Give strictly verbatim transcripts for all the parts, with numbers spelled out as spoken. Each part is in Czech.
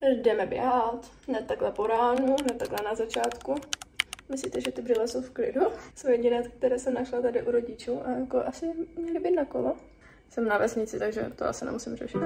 Jdeme běhat, ne takhle po ránu, ne takhle na začátku. Myslíte, že ty brýle jsou v klidu? Jsou jediné, které jsem našla tady u rodičů a jako asi měly být na kolo. Jsem na vesnici, takže to asi nemusím řešit.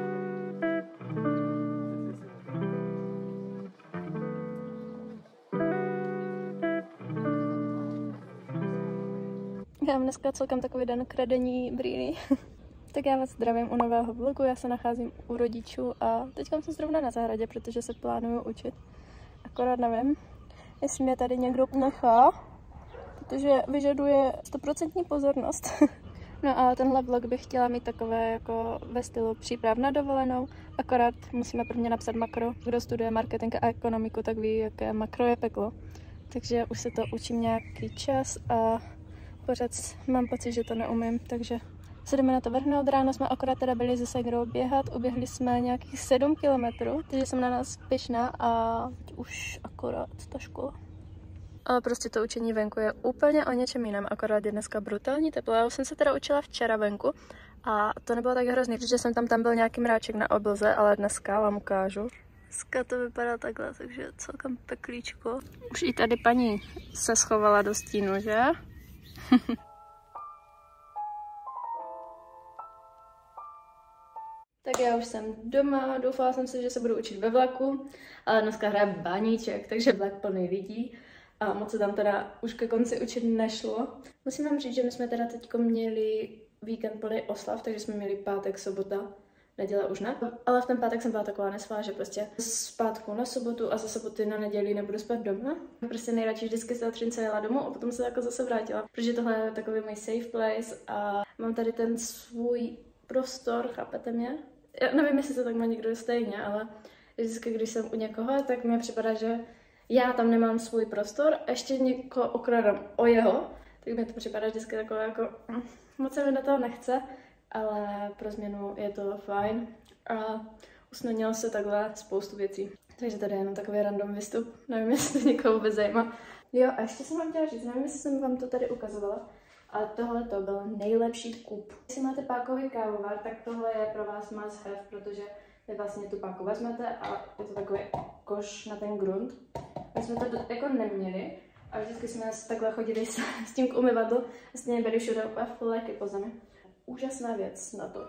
Já mám dneska celkem takový den kradení brýlí. Tak já vás zdravím u nového vlogu, já se nacházím u rodičů a teďka jsem zrovna na zahradě, protože se plánuju učit. Akorát nevím, jestli mě tady někdo nechá, protože vyžaduje stoprocentní pozornost. No a tenhle vlog bych chtěla mít takové jako ve stylu příprav na dovolenou, akorát musíme prvně napsat makro. Kdo studuje marketing a ekonomiku, tak ví, jaké makro je peklo. Takže už se to učím nějaký čas a pořád mám pocit, že to neumím, takže se jdeme na to vrhnout. Ráno jsme akorát teda byli se Segrou běhat, uběhli jsme nějakých sedm kilometrů, takže jsem na nás pyšná a už akorát ta škola. Ale prostě to učení venku je úplně o něčem jiném, akorát je dneska brutální teplo. Já už jsem se teda učila včera venku a to nebylo tak hrozný, protože jsem tam tam byl nějaký mráček na oblze, ale dneska vám ukážu. Dneska to vypadá takhle, takže celkem peklíčko. Už i tady paní se schovala do stínu, že? Tak já už jsem doma, doufala jsem si, že se budu učit ve vlaku, ale dneska hraje baníček, takže vlak plný lidí a moc se tam teda už ke konci učit nešlo. Musím vám říct, že my jsme teda teďko měli víkend plný oslav, takže jsme měli pátek, sobota, neděle už ne. Ale v ten pátek jsem byla taková nesvá, že prostě z pátku na sobotu a ze soboty na neděli nebudu spát doma. Prostě nejradši vždycky se o Třince jela domů a potom se jako zase vrátila, protože tohle je takový můj safe place a mám tady ten svůj prostor, chápete mě? Já nevím, jestli to tak má někdo stejně, ale vždycky, když jsem u někoho, tak mi připadá, že já tam nemám svůj prostor a ještě někoho okrádám o jeho, tak mi to připadá vždycky takové jako, moc se mi do toho nechce, ale pro změnu je to fajn a usnadnilo se takhle spoustu věcí. Takže tady je jenom takový random vystup, nevím, jestli to někoho vůbec zajímá. Jo, a ještě jsem vám chtěla říct, nevím, jestli jsem vám to tady ukazovala, ale tohle to byl nejlepší kup. Jestli máte pákový kávovar, tak tohle je pro vás must have, protože vy vlastně tu páku vezmete a je to takový koš na ten grunt. My jsme to jako neměli a vždycky jsme takhle chodili s, s tím k umyvadlu a stejně byli všude úplně fléky po zemi. Úžasná věc na to.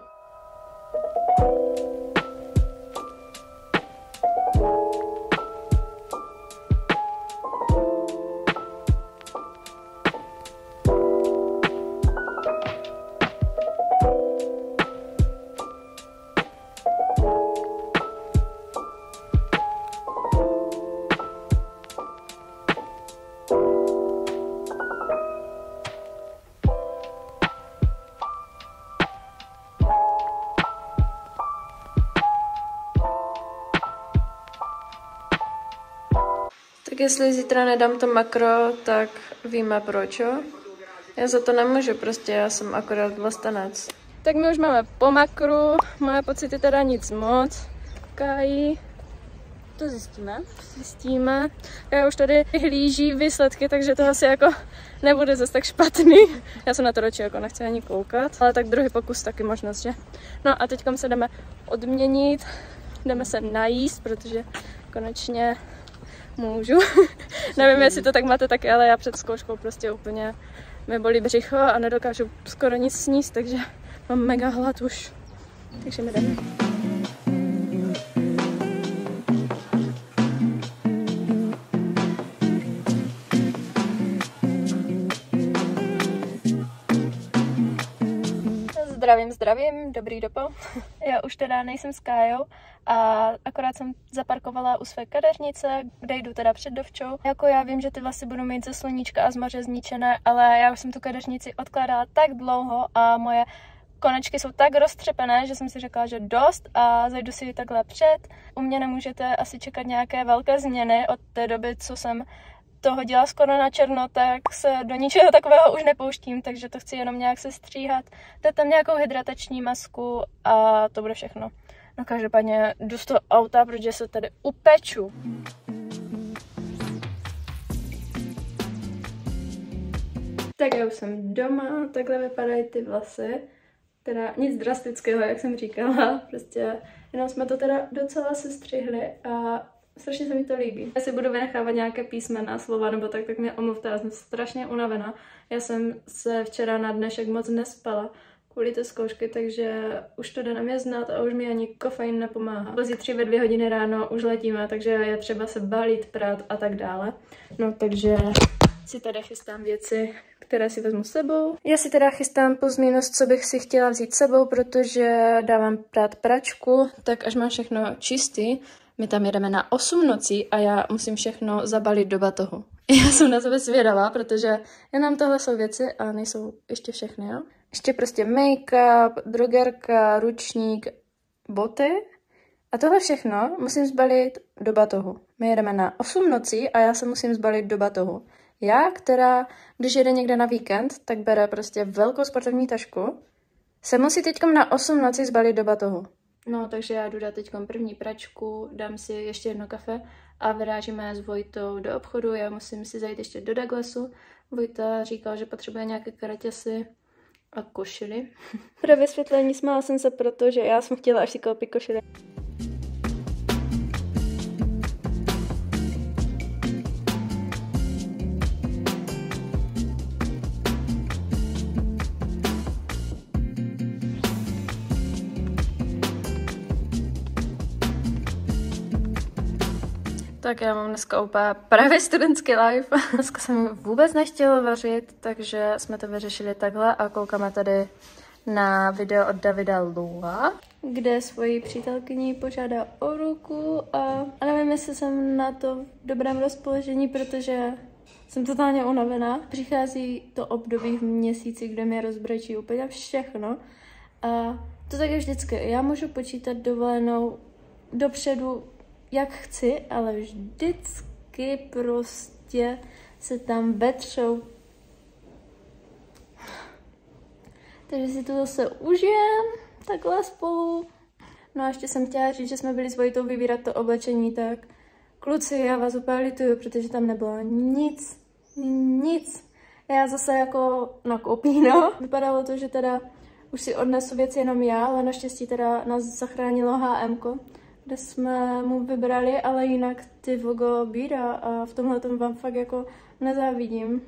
Tak jestli zítra nedám to makro, tak víme proč, jo? Já za to nemůžu, prostě já jsem akorát vlastenec. Tak my už máme po makru, moje pocity teda nic moc. Kájí. To zjistíme. Zjistíme. Já už tady hlíží výsledky, takže to asi jako nebude zase tak špatný. Já jsem na to radši jako nechci ani koukat, ale tak druhý pokus taky možnost, že? No a teďkom se jdeme odměnit, jdeme se najíst, protože konečně můžu. Nevím, jestli to tak máte taky, ale já před zkouškou prostě úplně mi bolí břicho a nedokážu skoro nic sníst, takže mám mega hlad už. Takže mi jdeme. Zdravím, zdravím, dobrý dopo. Já už teda nejsem s Kájou a akorát jsem zaparkovala u své kadeřnice, kde jdu teda před dovčou. Jako já vím, že ty vlasy budu mít ze sluníčka a z moře zničené, ale já už jsem tu kadeřnici odkládala tak dlouho a moje konečky jsou tak roztřepené, že jsem si řekla, že dost a zajdu si takhle před. U mě nemůžete asi čekat nějaké velké změny od té doby, co jsem to hodila skoro na černo, tak se do ničeho takového už nepouštím, takže to chci jenom nějak se stříhat. Dát tam nějakou hydratační masku a to bude všechno. No každopádně jdu z toho auta, protože se tady upeču. Tak já už jsem doma, takhle vypadají ty vlasy. Teda nic drastického, jak jsem říkala, prostě jenom jsme to teda docela sestřihli a strašně se mi to líbí. Já si budu vynechávat nějaké písmena, slova nebo tak, tak mě omluvte, já jsem strašně unavená. Já jsem se včera na dnešek moc nespala kvůli té zkoušky, takže už to jde na mě znát a už mi ani kofein nepomáhá. Zítří ve dvě hodiny ráno už letíme, takže je třeba se balit, prát a tak dále. No takže si tady chystám věci, které si vezmu s sebou. Já si teda chystám plus minus, co bych si chtěla vzít s sebou, protože dávám prát pračku, tak až mám všechno čistý, my tam jedeme na osm nocí a já musím všechno zabalit do batohu. Já jsem na sebe zvědavá, protože jenom tohle jsou věci a nejsou ještě všechny, jo. Ještě prostě make-up, drogerka, ručník, boty a tohle všechno musím zbalit do batohu. My jedeme na osm nocí a já se musím zbalit do batohu. Já, která, když jede někde na víkend, tak bere prostě velkou sportovní tašku, se musí teďkom na osm nocí zbalit do batohu. No, takže já jdu dát teďkom první pračku, dám si ještě jedno kafe a vyrážíme s Vojtou do obchodu. Já musím si zajít ještě do Douglasu. Vojta říkal, že potřebuje nějaké kraťasy a košily. Pro vysvětlení smála jsem se, protože já jsem chtěla až si koupit košily. Tak já mám dneska úplně právě studentský life. Dneska jsem vůbec nechtěla vařit, takže jsme to vyřešili takhle a koukáme tady na video od Davida Lua, kde svoji přítelkyni požádá o ruku a, a nevím, jestli jsem na to v dobrém rozpoložení, protože jsem totálně unavená. Přichází to období v měsíci, kde mě rozbrečí úplně všechno a to tak je vždycky. Já můžu počítat dovolenou dopředu, jak chci, ale vždycky prostě se tam vetřou. Takže si to zase užijem, takhle spolu. No a ještě jsem chtěla říct, že jsme byli s Vojtou vybírat to oblečení, tak kluci, já vás úplně lituju, protože tam nebylo nic, nic. Já zase jako nakoupí, no. Vypadalo to, že teda už si odnesu věci jenom já, ale naštěstí teda nás zachránilo há emko, kde jsme mu vybrali, ale jinak ty vogo bíra a v tomhle tom vám fakt jako nezávidím.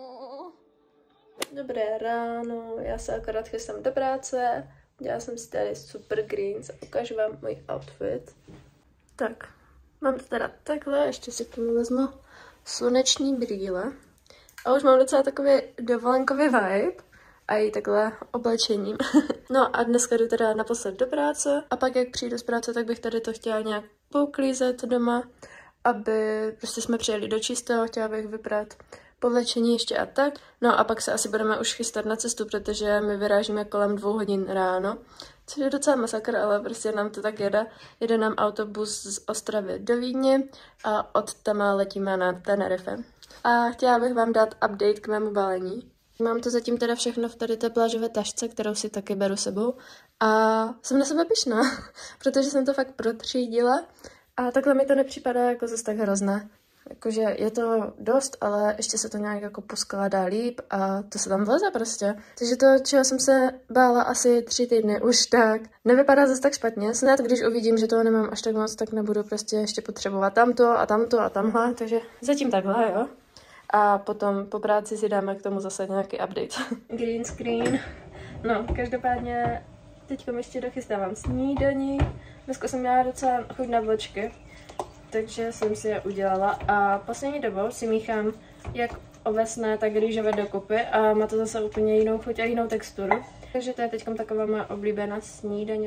Dobré ráno, já se akorát chystám do práce, dělala jsem si tady super greens a ukážu vám můj outfit. Tak, mám to teda takhle, ještě si k tomu vezmu sluneční brýle a už mám docela takový dovolenkový vibe. A i takhle oblečením. No a dneska jdu teda naposled do práce a pak jak přijdu z práce, tak bych tady to chtěla nějak pouklízet doma, aby prostě jsme přijeli do čistého, chtěla bych vyprat povlečení ještě a tak. No a pak se asi budeme už chystat na cestu, protože my vyrážíme kolem dvou hodin ráno, což je docela masakr, ale prostě nám to tak jede. Jede nám autobus z Ostravy do Vídně a od tam letíme na Tenerife. A chtěla bych vám dát update k mému balení. Mám to zatím teda všechno v tady té plážové tašce, kterou si taky beru sebou a jsem na sebe pyšná, protože jsem to fakt protřídila a takhle mi to nepřipadá jako zase tak hrozné. Jakože je to dost, ale ještě se to nějak jako poskládá líp a to se tam vleze prostě. Takže to, čeho jsem se bála asi tři týdny už, tak nevypadá zase tak špatně. Snad když uvidím, že toho nemám až tak moc, tak nebudu prostě ještě potřebovat tamto a tamto a tamhle, takže zatím takhle, jo. A potom po práci si dáme k tomu zase nějaký update. Green screen. No, každopádně teďka ještě dochystávám snídaní. Dneska jsem měla docela chuť na vločky, takže jsem si je udělala. A poslední dobou si míchám jak ovesné, tak rýžové dokupy a má to zase úplně jinou chuť a jinou texturu. Takže to je teďka taková moje oblíbená snídaně.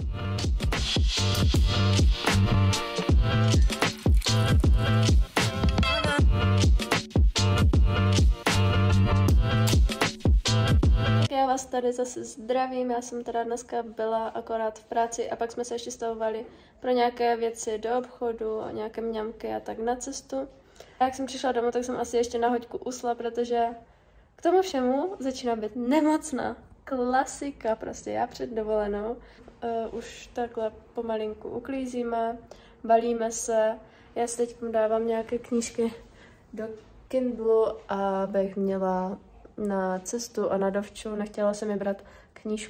Já vás tady zase zdravím, já jsem teda dneska byla akorát v práci a pak jsme se ještě stavovali pro nějaké věci do obchodu a nějaké mňamky a tak na cestu. A jak jsem přišla domů, tak jsem asi ještě na hoďku usla, protože k tomu všemu začíná být nemocná. Klasika prostě, já před dovolenou. Uh, už takhle pomalinku uklízíme, balíme se, já si teď dávám nějaké knížky do Kindlu, abych měla na cestu a na dovču. Nechtěla jsem mi brát knížku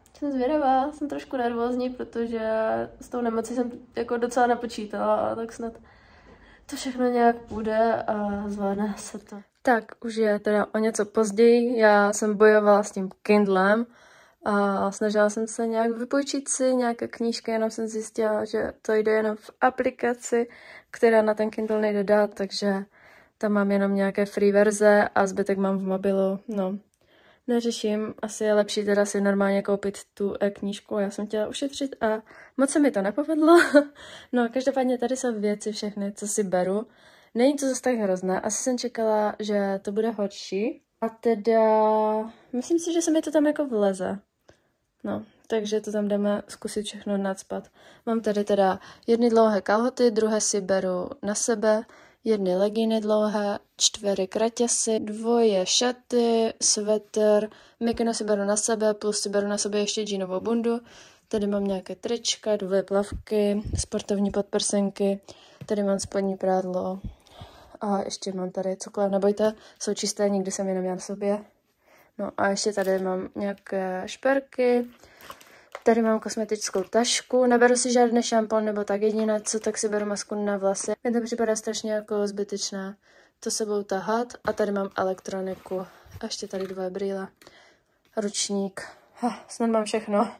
Jsem zvědavá, jsem trošku nervózní, protože s tou nemocí jsem jako docela nepočítala, tak snad to všechno nějak půjde a zvládne se to. Tak, už je teda o něco později, já jsem bojovala s tím Kindlem a snažila jsem se nějak vypůjčit si nějaké knížky, jenom jsem zjistila, že to jde jenom v aplikaci, která na ten Kindle nejde dát, takže tam mám jenom nějaké free verze a zbytek mám v mobilu, no. Neřeším, asi je lepší teda si normálně koupit tu e-knížku, já jsem chtěla ušetřit a moc se mi to nepovedlo. No, každopádně tady jsou věci všechny, co si beru. Není to zase tak hrozné, asi jsem čekala, že to bude horší. A teda, myslím si, že se mi to tam jako vleze. No, takže to tam jdeme zkusit všechno nacpat. Mám tady teda jedny dlouhé kalhoty, druhé si beru na sebe, jedny legíny dlouhé, čtyři kraťasy, dvoje šaty, svetr, mikino si beru na sebe, plus si beru na sebe ještě džínovou bundu. Tady mám nějaké trička, dvě plavky, sportovní podprsenky, tady mám spodní prádlo a ještě mám tady cokoliv, nebojte, jsou čisté, nikdy jsem je neměla na sobě. No a ještě tady mám nějaké šperky, tady mám kosmetickou tašku, neberu si žádný šampon nebo tak, jediné co, tak si beru masku na vlasy. Mně to připadá strašně jako zbytečné to sebou tahat a tady mám elektroniku a ještě tady dvě brýle, ručník, ha, snad mám všechno.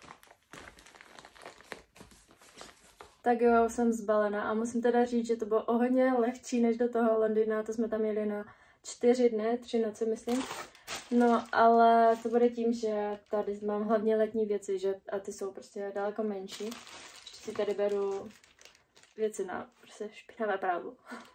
Tak jo, jsem zbalená a musím teda říct, že to bylo o hodně lehčí než do toho Londýna, to jsme tam jeli na čtyři dny, tři noci myslím. No, ale to bude tím, že tady mám hlavně letní věci, že a ty jsou prostě daleko menší. Ještě si tady beru věci na prostě špinavé prádlo.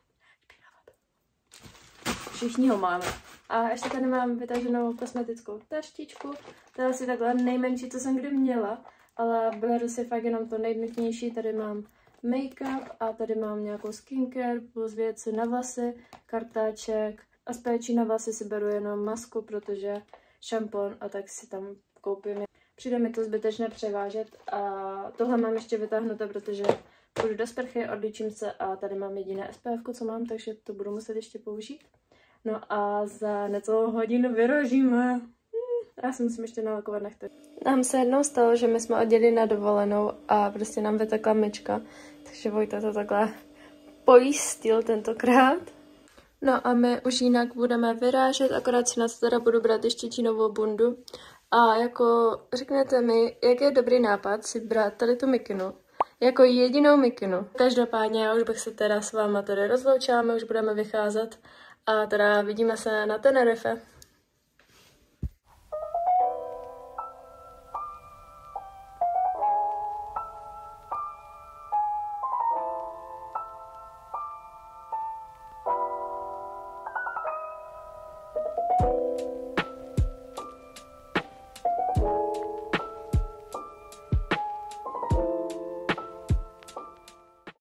Všichni ho máme. A ještě tady mám vytaženou kosmetickou taštičku. To je asi takhle nejmenší, co jsem kdy měla. Ale beru si fakt jenom to nejnutnější. Tady mám make-up a tady mám nějakou skincare plus věci na vlasy, kartáček. A z péčí na vlasy si beru jenom masku, protože šampon a tak si tam koupím. Přijde mi to zbytečně převážet a tohle mám ještě vytáhnuto, protože půjdu do sprchy, odličím se a tady mám jediné S P F, co mám, takže to budu muset ještě použít. No a za necelou hodinu vyrožíme. Já si musím ještě nalakovat nechty. Nám se jednou stalo, že my jsme odjeli na dovolenou a prostě nám vytekla myčka, takže Vojta to takhle pojistil tentokrát. No a my už jinak budeme vyrážet, akorát si na to teda budu brát ještě džínovou bundu. A jako řeknete mi, jak je dobrý nápad si brát tady tu mikinu, jako jedinou mikinu. Každopádně já už bych se teda s váma tady rozloučila, my už budeme vycházet a teda vidíme se na Tenerife.